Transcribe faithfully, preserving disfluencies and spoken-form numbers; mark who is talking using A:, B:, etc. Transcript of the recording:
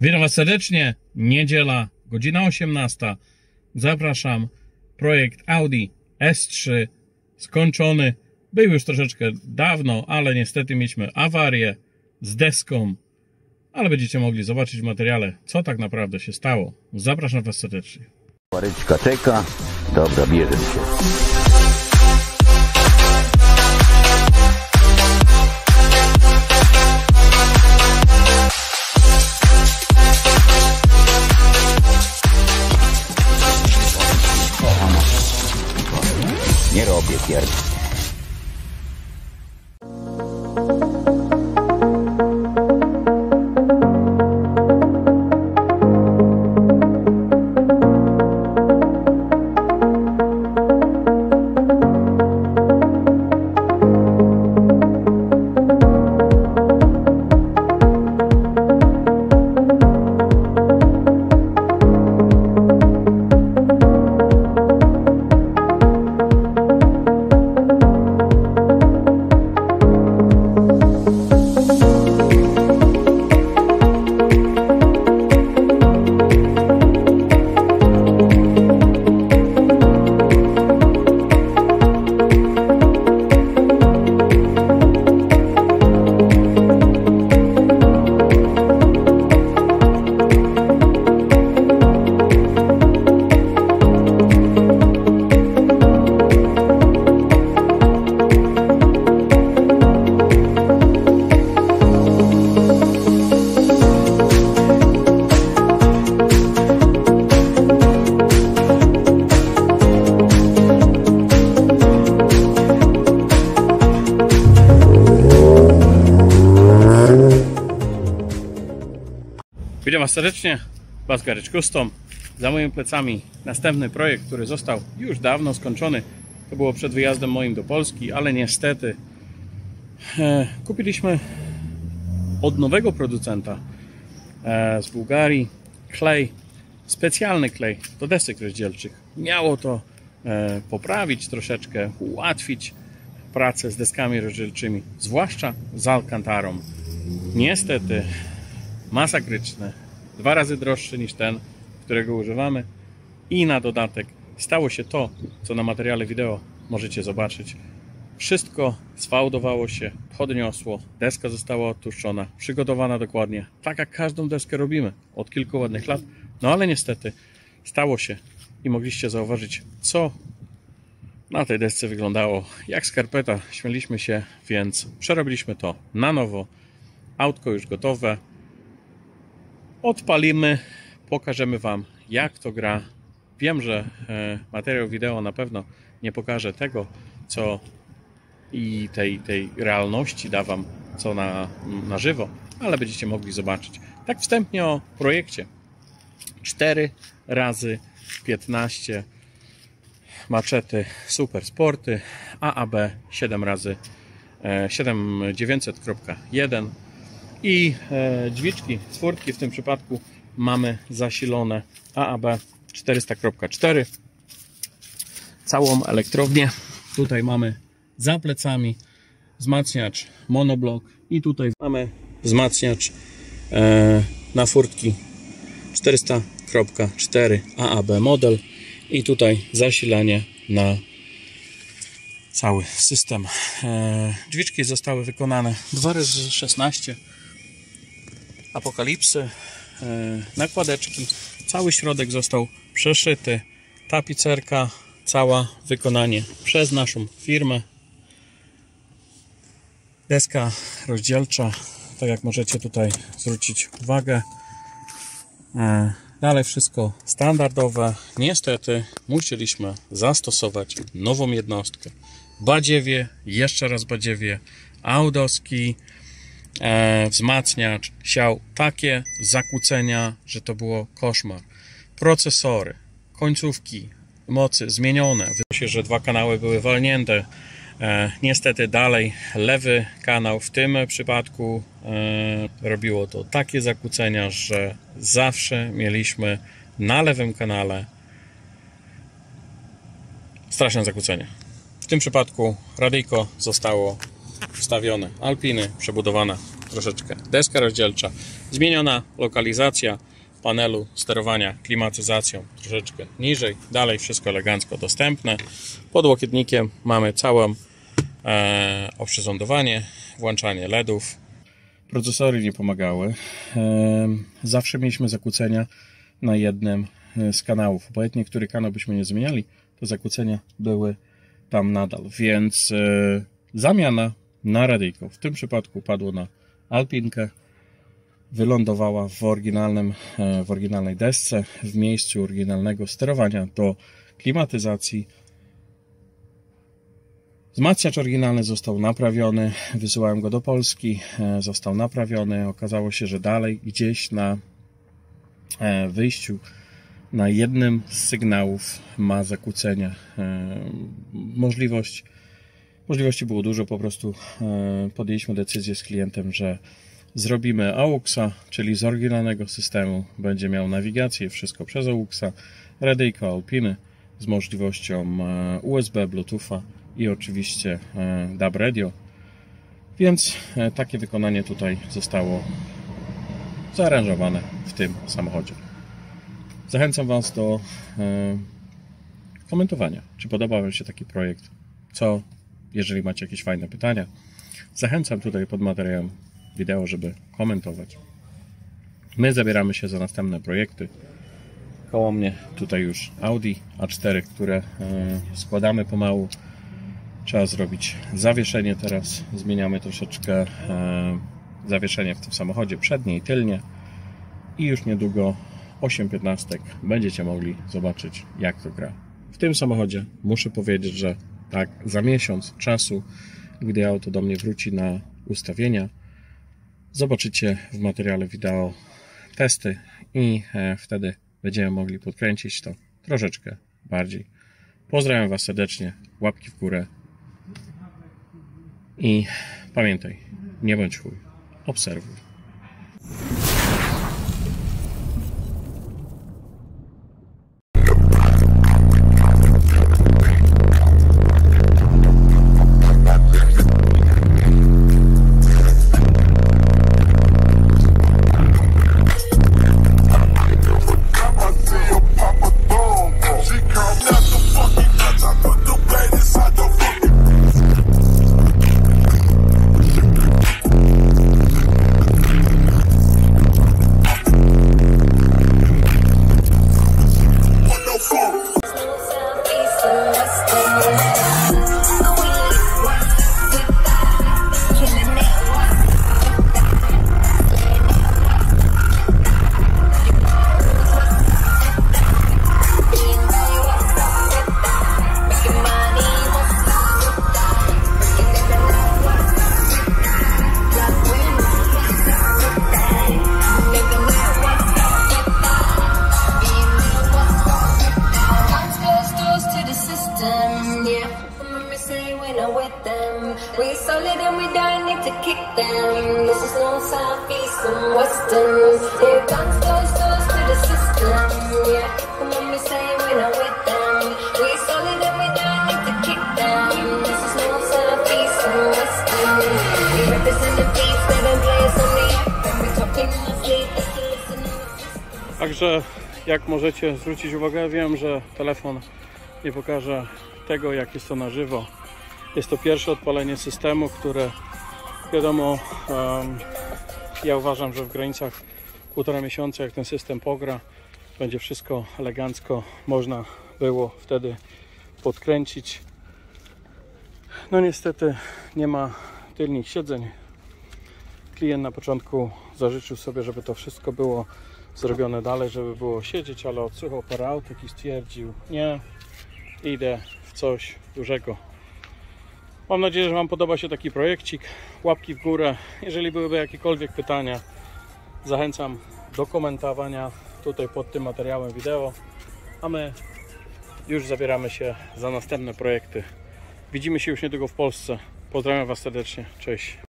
A: Witam Was serdecznie. Niedziela, godzina osiemnasta. Zapraszam. Projekt Audi S trzy skończony. Był już troszeczkę dawno, ale niestety mieliśmy awarię z deską. Ale będziecie mogli zobaczyć w materiale, co tak naprawdę się stało. Zapraszam Was serdecznie.
B: Pareczka czeka. Dobra, bierze się. Nie robię pierdolę.
A: Witam Was serdecznie, Bas Garage Custom. Za moimi plecami następny projekt, który został już dawno skończony. To było przed wyjazdem moim do Polski, ale niestety e, kupiliśmy od nowego producenta e, z Bułgarii klej, specjalny klej do desek rozdzielczych. Miało to e, poprawić troszeczkę, ułatwić pracę z deskami rozdzielczymi, zwłaszcza z Alcantarą. Niestety masakryczne, dwa razy droższy niż ten, którego używamy, i na dodatek stało się to, co na materiale wideo możecie zobaczyć. Wszystko sfałdowało się, podniosło, deska została odtłuszczona, przygotowana dokładnie, tak jak każdą deskę robimy od kilku ładnych lat, no ale niestety stało się i mogliście zauważyć, co na tej desce wyglądało jak skarpeta. Śmieliśmy się, więc przerobiliśmy to na nowo. Autko już gotowe. Odpalimy, pokażemy Wam, jak to gra. Wiem, że e, materiał wideo na pewno nie pokaże tego, co i tej, tej realności da Wam, co na, na żywo, ale będziecie mogli zobaczyć. Tak wstępnie o projekcie. cztery razy piętnaście maczety Super Sporty A A B siedem razy siedem tysięcy dziewięćset kropka jeden i e, drzwiczki z furtki w tym przypadku mamy zasilone A A B czterysta kropka cztery. Całą elektrownię tutaj mamy za plecami wzmacniacz monoblok i tutaj mamy wzmacniacz e, na furtki czterysta kropka cztery A A B model i tutaj zasilanie na cały system. E, drzwiczki zostały wykonane dwa razy szesnaście apokalipsy, e, nakładeczki, cały środek został przeszyty, tapicerka cała, wykonanie przez naszą firmę, deska rozdzielcza, tak jak możecie tutaj zwrócić uwagę. e, dalej wszystko standardowe. Niestety musieliśmy zastosować nową jednostkę, badziewie, jeszcze raz badziewie, audowski e, wzmacniacz siał takie zakłócenia, że to było koszmar. Procesory, końcówki mocy zmienione. Wydaje się, że dwa kanały były walnięte. E, niestety dalej lewy kanał w tym przypadku e, robiło to takie zakłócenia, że zawsze mieliśmy na lewym kanale straszne zakłócenia. W tym przypadku radyjko zostało wstawione, Alpiny, przebudowana troszeczkę deska rozdzielcza. Zmieniona lokalizacja panelu sterowania klimatyzacją troszeczkę niżej. Dalej wszystko elegancko dostępne. Pod łokietnikiem mamy całe e, oprzyrządowanie, włączanie LEDów. Procesory nie pomagały. E, zawsze mieliśmy zakłócenia na jednym z kanałów. Obojętnie, który kanał byśmy nie zmieniali, to zakłócenia były tam nadal. Więc e, zamiana na radyjko. W tym przypadku padło na Alpinkę. Wylądowała w, oryginalnym, w oryginalnej desce, w miejscu oryginalnego sterowania do klimatyzacji. Wzmacniacz oryginalny został naprawiony, wysyłałem go do Polski, został naprawiony. Okazało się, że dalej gdzieś na wyjściu, na jednym z sygnałów ma zakłócenia. Możliwość, możliwości było dużo, po prostu podjęliśmy decyzję z klientem, że zrobimy AUXa, czyli z oryginalnego systemu będzie miał nawigację, wszystko przez AUXa, radyjko Alpiny z możliwością U S B, Bluetootha i oczywiście D A B Radio. Więc takie wykonanie tutaj zostało zaaranżowane w tym samochodzie. Zachęcam Was do komentowania, czy podoba Wam się taki projekt, co, jeżeli macie jakieś fajne pytania. Zachęcam tutaj pod materiałem wideo, żeby komentować. My zabieramy się za następne projekty. Koło mnie tutaj już Audi A cztery, które składamy pomału. Trzeba zrobić zawieszenie teraz. Zmieniamy troszeczkę zawieszenie w tym samochodzie przednie i tylnie. I już niedługo osiem piętnaście będziecie mogli zobaczyć, jak to gra. W tym samochodzie muszę powiedzieć, że tak za miesiąc czasu, gdy auto do mnie wróci na ustawienia, zobaczycie w materiale wideo testy i wtedy będziemy mogli podkręcić to troszeczkę bardziej. Pozdrawiam Was serdecznie, łapki w górę i pamiętaj, nie bądź chuj, obserwuj.
C: We solid and we don't need to kick them. This is no southeast and western. Here comes those doors to the system. Yeah, come on, me say we're not with them. We solid and we don't need to kick them. This is no southeast and western. We represent the beats that don't play us on the app. And we talking in our sleep, just to listen to the system.
A: Także jak możecie zwrócić uwagę, wiem, że telefon nie pokaże tego, jak jest to na żywo. Jest to pierwsze odpalenie systemu, które wiadomo, um, ja uważam, że w granicach półtora miesiąca, jak ten system pogra, będzie wszystko elegancko, można było wtedy podkręcić. No niestety nie ma tylnych siedzeń. Klient na początku zażyczył sobie, żeby to wszystko było zrobione dalej, żeby było siedzieć, ale odsłuchał parę autek i stwierdził, nie, idę w coś dużego. Mam nadzieję, że Wam podoba się taki projekcik. Łapki w górę. Jeżeli byłyby jakiekolwiek pytania, zachęcam do komentowania tutaj pod tym materiałem wideo. A my już zabieramy się za następne projekty. Widzimy się już niedługo w Polsce. Pozdrawiam Was serdecznie. Cześć.